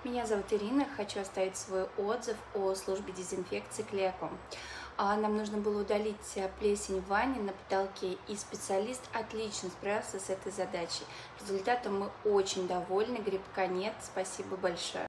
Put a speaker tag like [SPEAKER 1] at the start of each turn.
[SPEAKER 1] Меня зовут Ирина, хочу оставить свой отзыв о службе дезинфекции Клеко. Нам нужно было удалить плесень в ванне на потолке, и специалист отлично справился с этой задачей. Результатом мы очень довольны, грибка нет, спасибо большое.